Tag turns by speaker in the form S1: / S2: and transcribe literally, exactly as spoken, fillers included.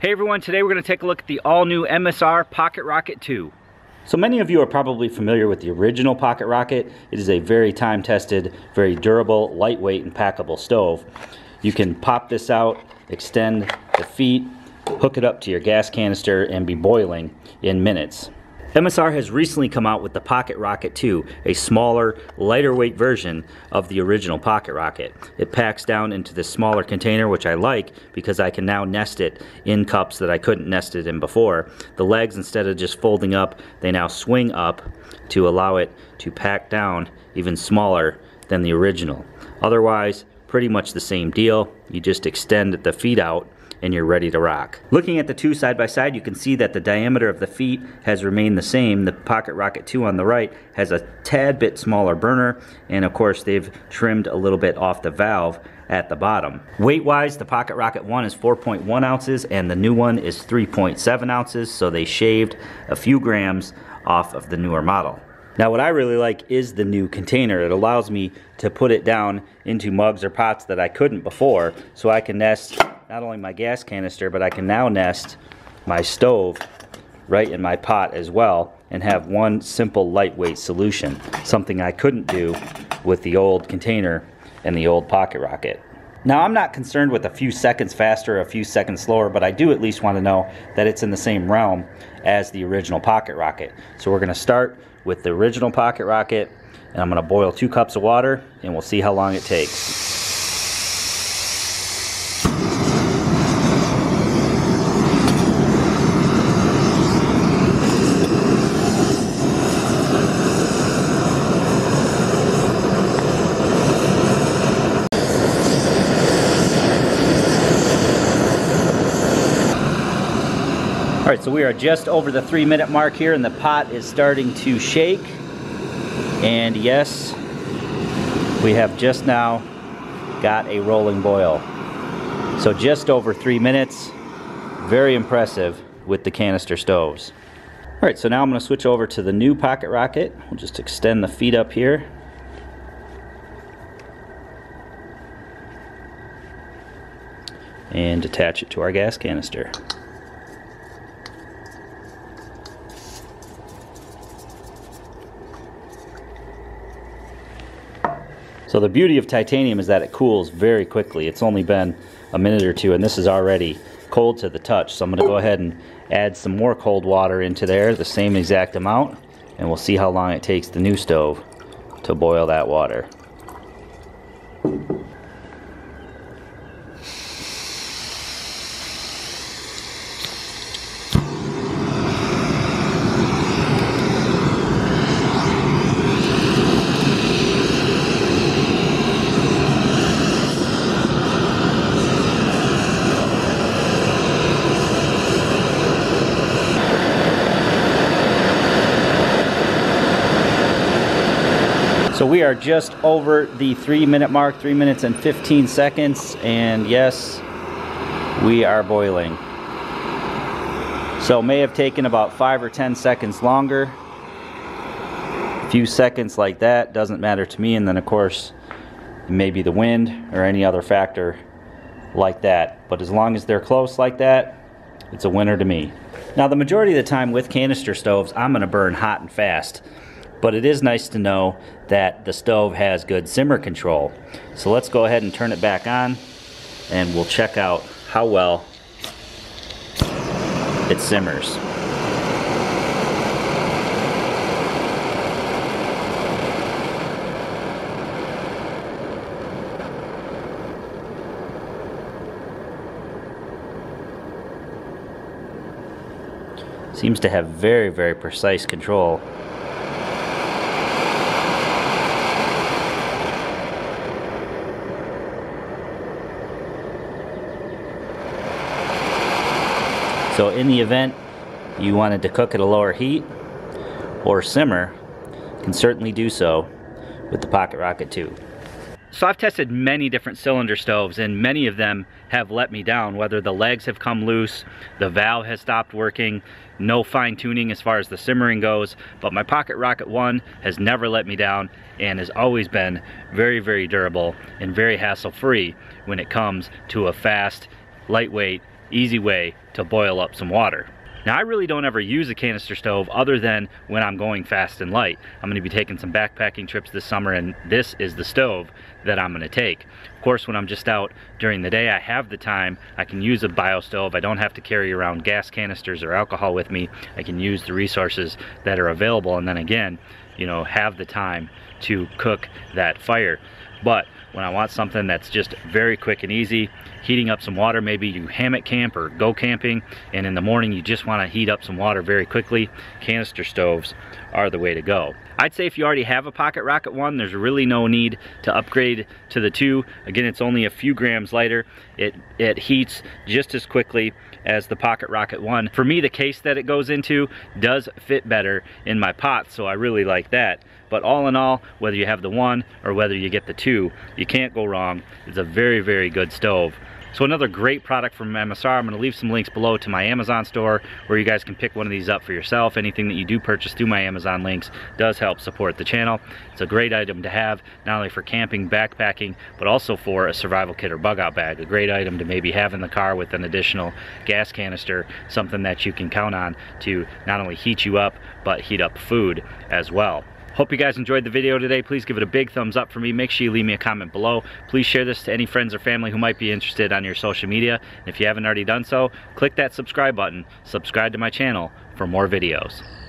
S1: Hey everyone, today we're going to take a look at the all-new M S R Pocket Rocket two. So many of you are probably familiar with the original Pocket Rocket. It is a very time-tested, very durable, lightweight, and packable stove. You can pop this out, extend the feet, hook it up to your gas canister, and be boiling in minutes. M S R has recently come out with the Pocket Rocket two, a smaller, lighter weight version of the original Pocket Rocket. It packs down into this smaller container, which I like because I can now nest it in cups that I couldn't nest it in before. The legs, instead of just folding up, they now swing up to allow it to pack down even smaller than the original. Otherwise, pretty much the same deal. You just extend the feet out and you're ready to rock. Looking at the two side by side, you can see that the diameter of the feet has remained the same. The Pocket Rocket two on the right has a tad bit smaller burner, and of course they've trimmed a little bit off the valve at the bottom. Weight wise, the Pocket Rocket one is four point one ounces and the new one is three point seven ounces, so they shaved a few grams off of the newer model. Now what I really like is the new container. It allows me to put it down into mugs or pots that I couldn't before, so I can nest not only my gas canister, but I can now nest my stove right in my pot as well and have one simple lightweight solution, something I couldn't do with the old container and the old Pocket Rocket. Now I'm not concerned with a few seconds faster or a few seconds slower, but I do at least want to know that it's in the same realm as the original Pocket Rocket. So we're going to start with the original Pocket Rocket, and I'm going to boil two cups of water and we'll see how long it takes. Alright, so we are just over the three minute mark here and the pot is starting to shake. And yes, we have just now got a rolling boil. So just over three minutes, very impressive with the canister stoves. Alright, so now I'm going to switch over to the new Pocket Rocket. We'll just extend the feet up here. And attach it to our gas canister. So the beauty of titanium is that it cools very quickly. It's only been a minute or two and this is already cold to the touch. So I'm going to go ahead and add some more cold water into there, the same exact amount, and we'll see how long it takes the new stove to boil that water. So we are just over the three minute mark, three minutes and fifteen seconds, and yes, we are boiling. So may have taken about five or ten seconds longer. A few seconds like that doesn't matter to me, and then of course it may be the wind or any other factor like that. But as long as they're close like that, it's a winner to me. Now the majority of the time with canister stoves, I'm gonna burn hot and fast. But it is nice to know that the stove has good simmer control. So let's go ahead and turn it back on and we'll check out how well it simmers. Seems to have very, very precise control. So in the event you wanted to cook at a lower heat or simmer, you can certainly do so with the Pocket Rocket two. So I've tested many different cylinder stoves and many of them have let me down, whether the legs have come loose, the valve has stopped working, no fine tuning as far as the simmering goes, but my Pocket Rocket one has never let me down and has always been very, very durable and very hassle-free when it comes to a fast, lightweight, easy way to boil up some water. Now, I really don't ever use a canister stove other than when I'm going fast and light. I'm going to be taking some backpacking trips this summer, and this is the stove that I'm going to take. Of course, when I'm just out during the day, I have the time. I can use a bio stove. I don't have to carry around gas canisters or alcohol with me. I can use the resources that are available, and then again, you know, have the time to cook that fire. But when I want something that's just very quick and easy, heating up some water, maybe you hammock camp or go camping, and in the morning you just want to heat up some water very quickly, canister stoves are the way to go. I'd say if you already have a Pocket Rocket one, there's really no need to upgrade to the two. Again, it's only a few grams lighter. It, it heats just as quickly as the Pocket Rocket one. For me, the case that it goes into does fit better in my pot, so I really like that. But all in all, whether you have the one or whether you get the two, you can't go wrong. It's a very, very good stove. So another great product from M S R. I'm going to leave some links below to my Amazon store where you guys can pick one of these up for yourself. Anything that you do purchase through my Amazon links does help support the channel. It's a great item to have, not only for camping, backpacking, but also for a survival kit or bug out bag. A great item to maybe have in the car with an additional gas canister, something that you can count on to not only heat you up, but heat up food as well. Hope you guys enjoyed the video today. Please give it a big thumbs up for me. Make sure you leave me a comment below. Please share this to any friends or family who might be interested on your social media. And if you haven't already done so, click that subscribe button. Subscribe to my channel for more videos.